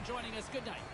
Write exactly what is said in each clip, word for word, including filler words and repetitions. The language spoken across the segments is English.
joining us. Good night.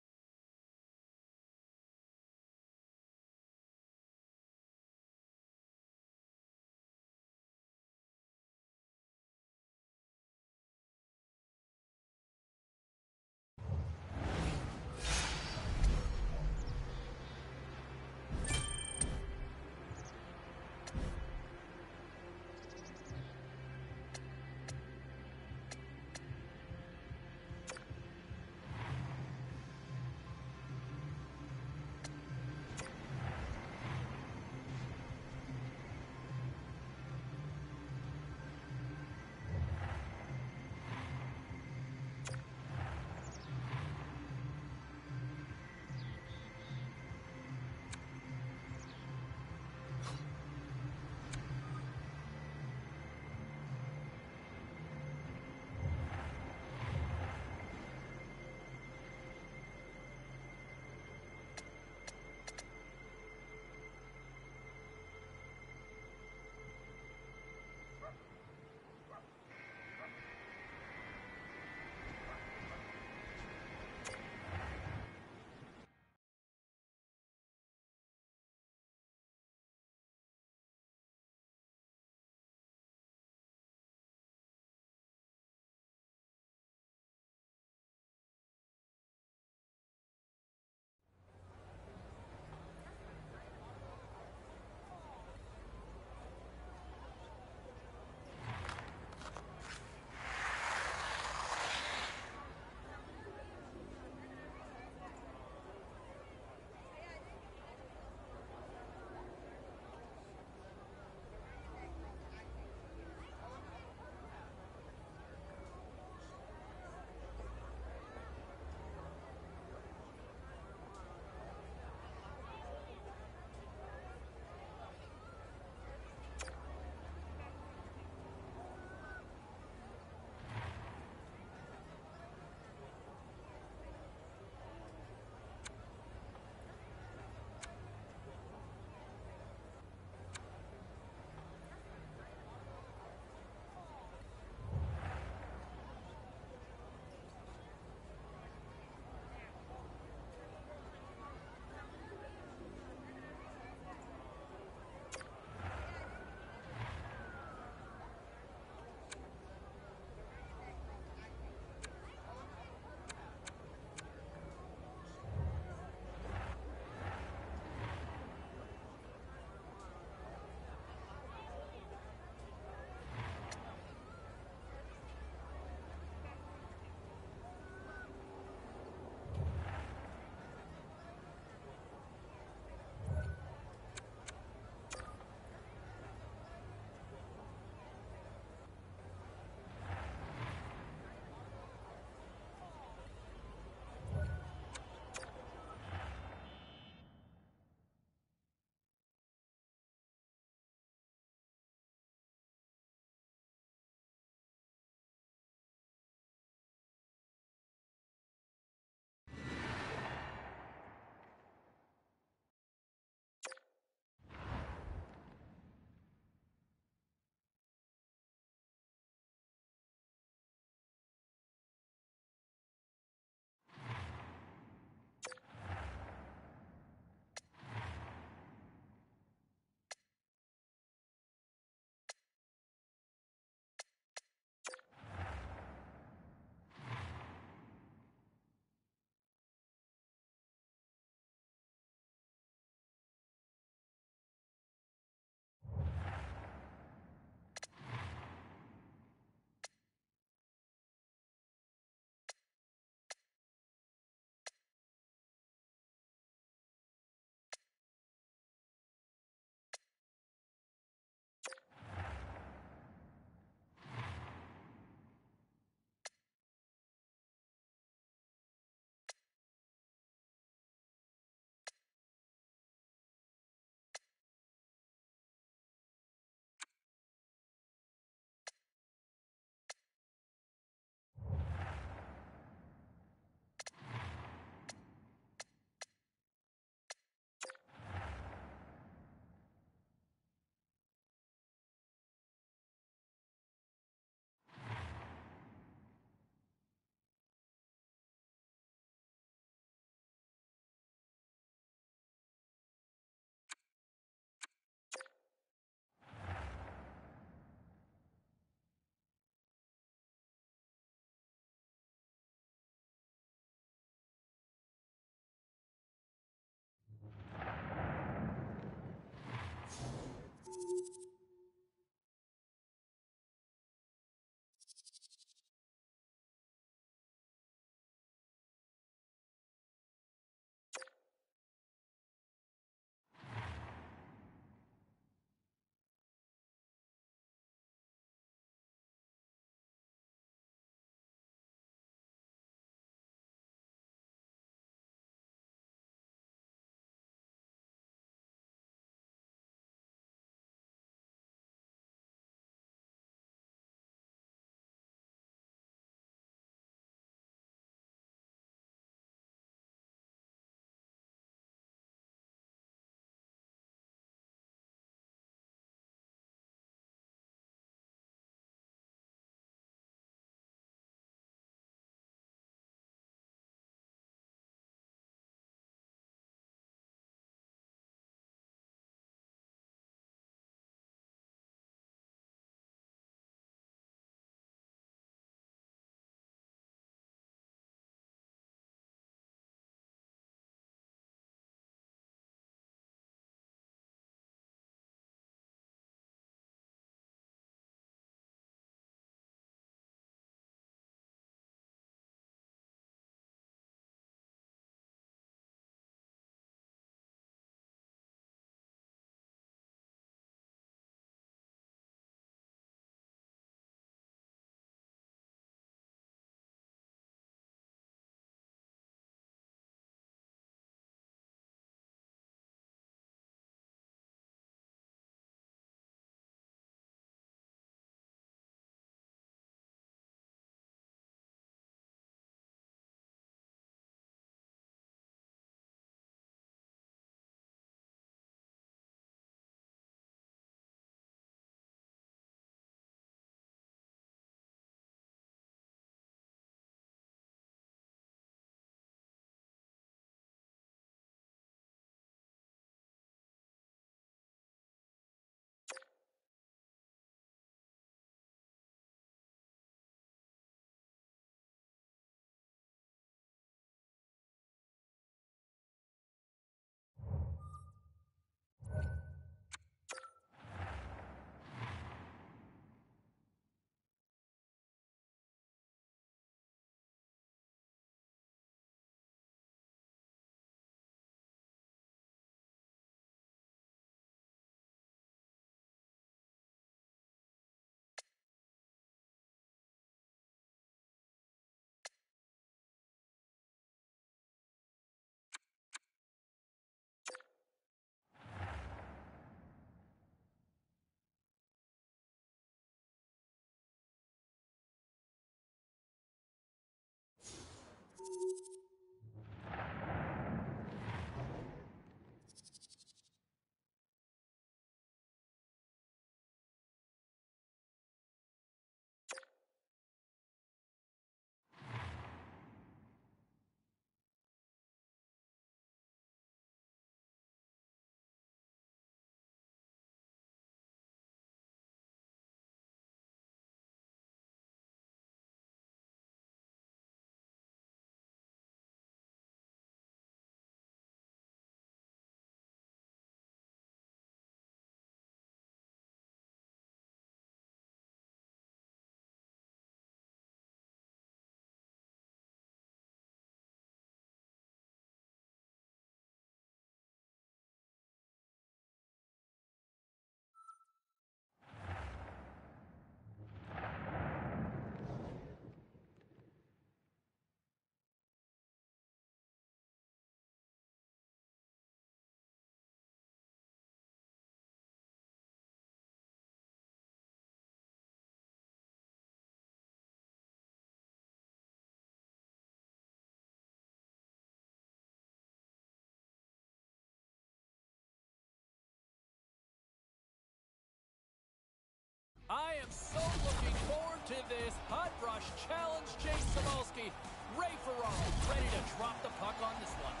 I am so looking forward to this Hot Rush Challenge. Chase Samolsky, Ray Ferraro, ready to drop the puck on this one.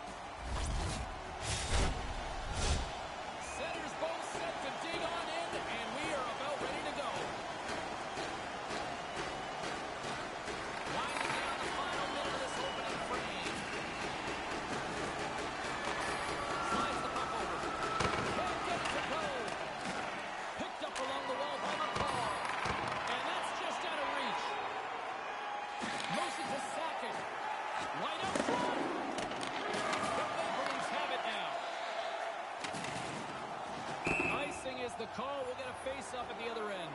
Centers both set to dig on in, and we are about ready to go. Winding down the final minute of this opening frame. Slides the puck over. Can't get it to go. Picked up along the wall by McCall. And that's just out of reach. Moves it to Sackett. Right out front. The Maple Leafs have it now. Icing is the call. We'll get a face-up at the other end.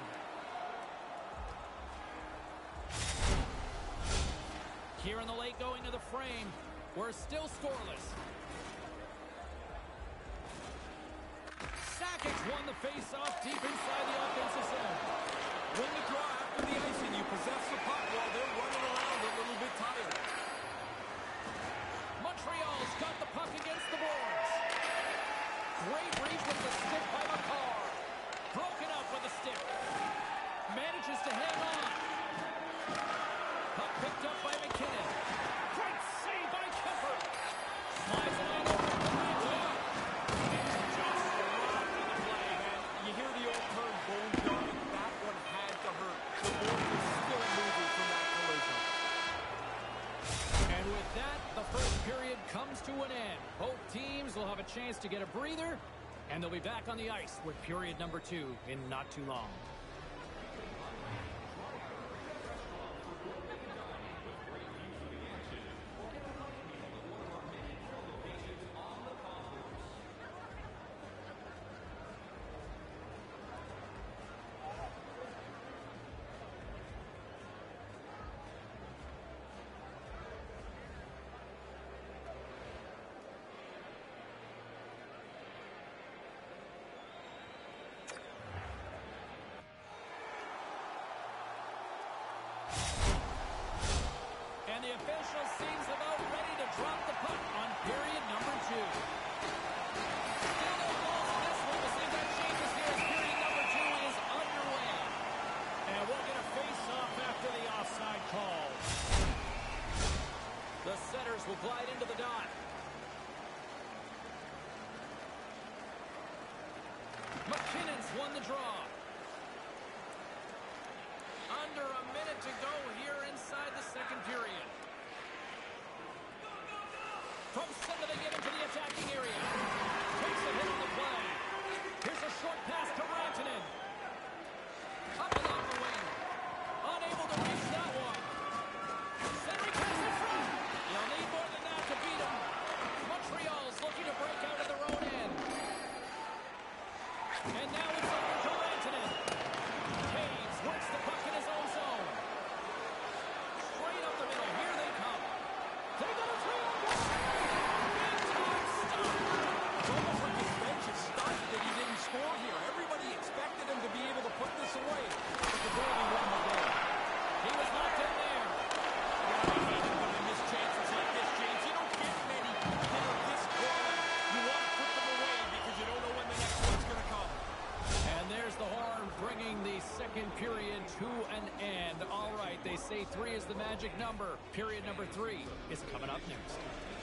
Here in the late going to the frame. We're still scoreless. Sackett won the face-off deep inside the offensive zone. When you draw after the icing, you possess the puck while they're running around a little bit tired. Montreal's got the puck against the boards. Great reach with the stick by McCall. Broken up with the stick. Manages to hang on. Puck picked up by McKinnon. Great save by Kemper. Slides it in over the line. And just rocked in the play. And you hear the old term, bone jarring. That one had to hurt. The board is still moving from that collision. And with that, the first period comes to an end. Both teams will have a chance to get a breather, and they'll be back on the ice with period number two in not too long. And the official seems about ready to drop the puck on period number two. Still no goals in this one. We'll see if that changes here as period number two is underway. And we'll get a face-off after the offside call. The setters will glide into the dot. McKinnon's won the draw. Under a minute to go here inside the second period. From center they get into the attacking area. Takes a hit on the play. Here's a short pass to Rantanen. Up along the wing. Unable to reach that one. Cedric has it front. You'll need more than that to beat him. Montreal's looking to break out of their own end. And now it's over to Rantanen. Caves works the puck in his own zone. They say three is the magic number. Period number three is coming up next.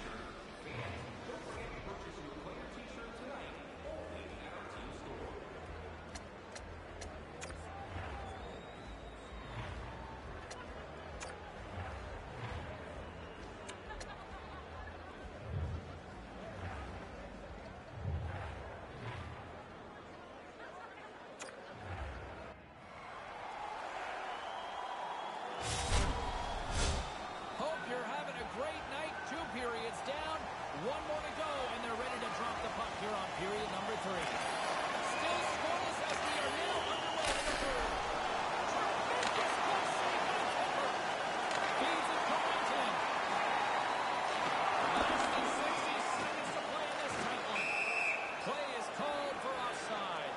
One more to go, and they're ready to drop the puck here on period number three. Still scoreless as we are now underway in the third. Tremendous glove save by Kemper. Feeds it to Rantanen. Less than sixty seconds to play in this tight one. Play is called for offside.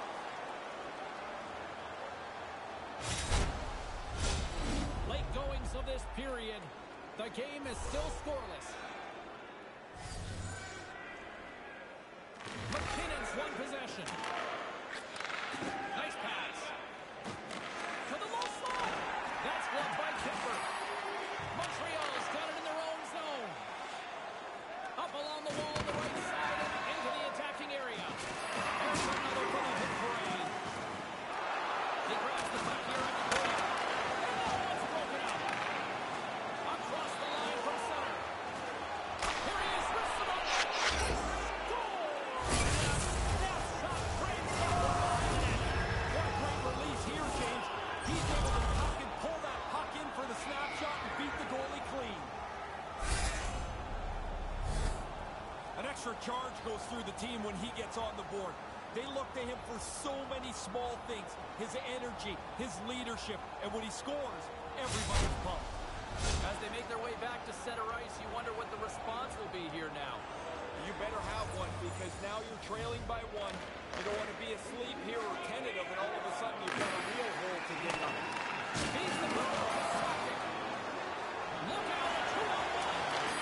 Late goings of this period. The game is still scoreless. One possession. Nice pass. To the low slot. That's blocked by Kemper. Montreal's got it in their own zone. Up along the wall on the right side and into the attacking area. There's another for the hit parade. He grabs the puck here at the goal. And now it's broken up. Across the line from center. Here he is. Wrists him up. Extra charge goes through the team when he gets on the board. They look to him for so many small things. His energy, his leadership, and when he scores, everybody's pumped. As they make their way back to center ice, you wonder what the response will be here now. You better have one, because now you're trailing by one. You don't want to be asleep here or tentative, and all of a sudden you've got a real hole to dig up. Beats the ball to the socket. Look out, two on one.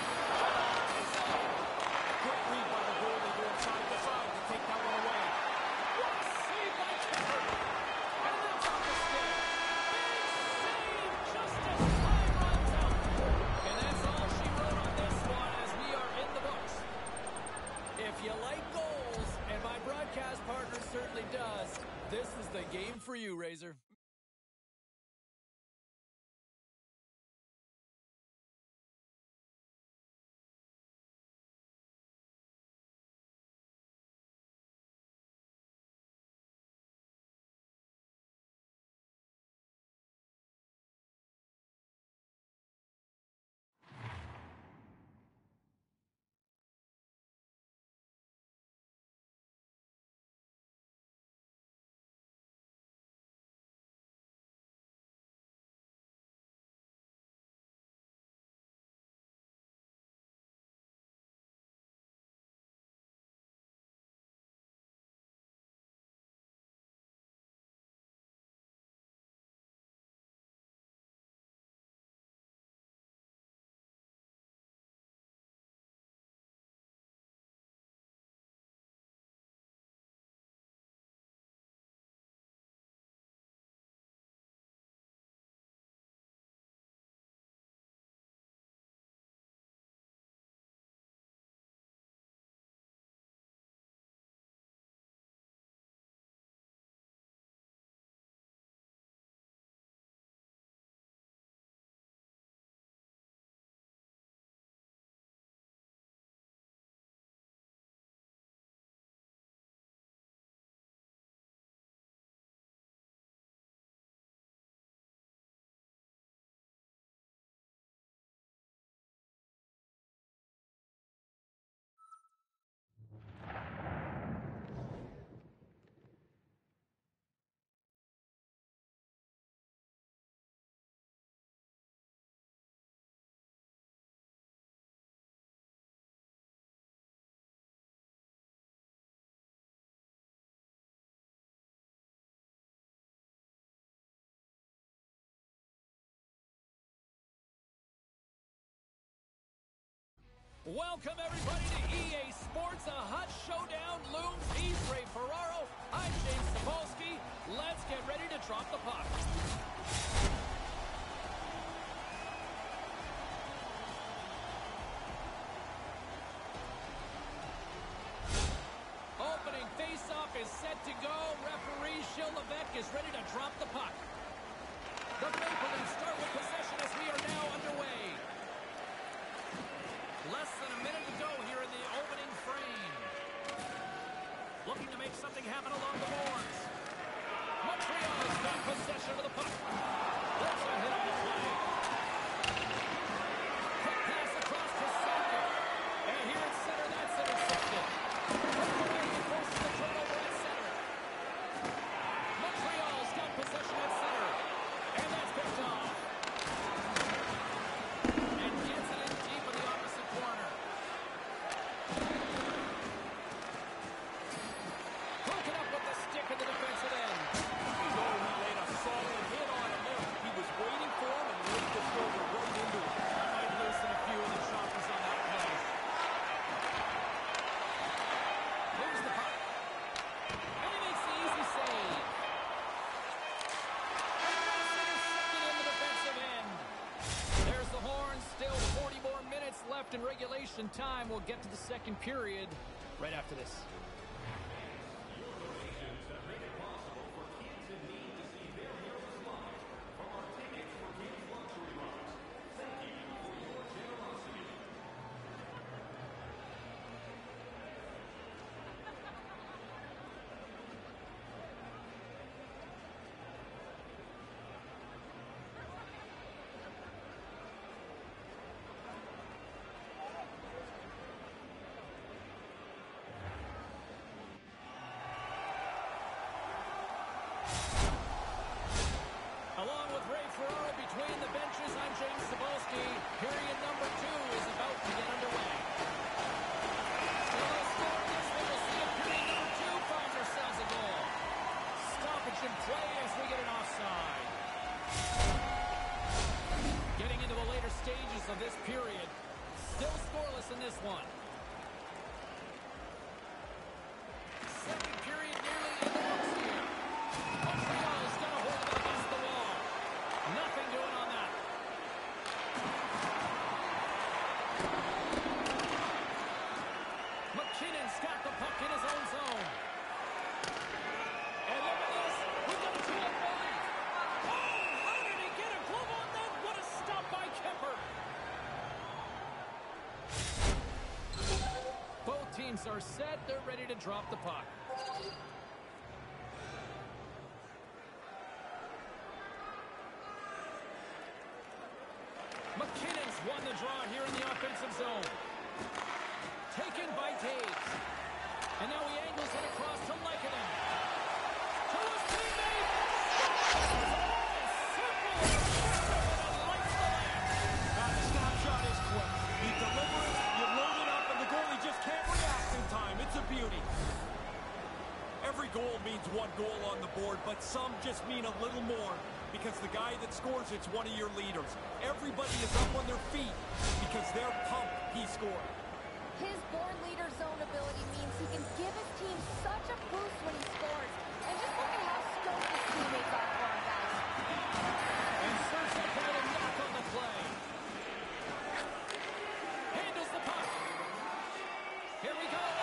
Great read by the goalie going side to side to take that one away. What a save by Kemper. And that's off the stick. Big save just as time runs out. And that's all she wrote on this one as we are in the books. If you like goals, and my broadcast partner certainly does, this is the game for you, Razor. Welcome, everybody, to E A Sports. A hot showdown looms. He's Ray Ferraro. I'm James Sapolsky. Let's get ready to drop the puck. is set to go. Referee Gilles Levesque is ready to drop the puck. The Maple Leafs start with possession as we are now underway. Less than a minute to go here in the opening frame. Looking to make something happen along the boards. Montreal's got possession of the puck. There's a hit on the play. Quick pass across to center. And here at center, that's intercepted. He forces the turnover at center. Montreal's got possession at center. And that's picked off. And gets it in deep in the opposite corner. Broken up with the stick in the defensive end. Oh, he laid a solid hit on him there. He was waiting for him and laid the shoulder right into him. That might loosen a few of the choppers on that play. Here's the puck. And he makes the easy save. Intercepted in the defensive end. There's the horn. Still forty more minutes left in regulation time. We'll get to the second period right after this. Along with Ray Ferraro between the benches, I'm James Cebulski. Period number two is about to get underway. Still no score in this one. We'll see if period number two finds ourselves a goal. Stoppage in play as we get an offside. Getting into the later stages of this period. Still scoreless in this one. Second period nearly in the books here. Montreal's got a hold of it against the wall. Nothing doing on that. McKinnon's got the puck in his own zone. And look at this. We've got a two-up goalie. Oh, how did he get a glove on that? What a stop by Kemper. Both teams are set. They're ready to drop the puck. McKinnon's won the draw here in the offensive zone. Taken by Taves. And now he angles it across to Lekanen. To his teammate. Simple. And lights the lamp. That snapshot is quick. You deliver it, you load it up, and the goalie just can't react in time. It's a beauty. Every goal means one goal on the board, but some just mean a little more because the guy that scores it's one of your leaders. Everybody is up on their feet because they're pumped he scored. His born leader zone ability means he can give his team such a boost when he scores. And just look at how stoked his teammates are for him, guys. And serves up right and knock on the play. Handles the puck. Here we go.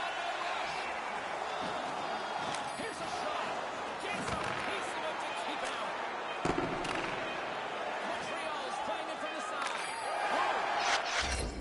Here's a shot. Gets a piece of it to keep it out. Montreal's playing it from the side. Oh!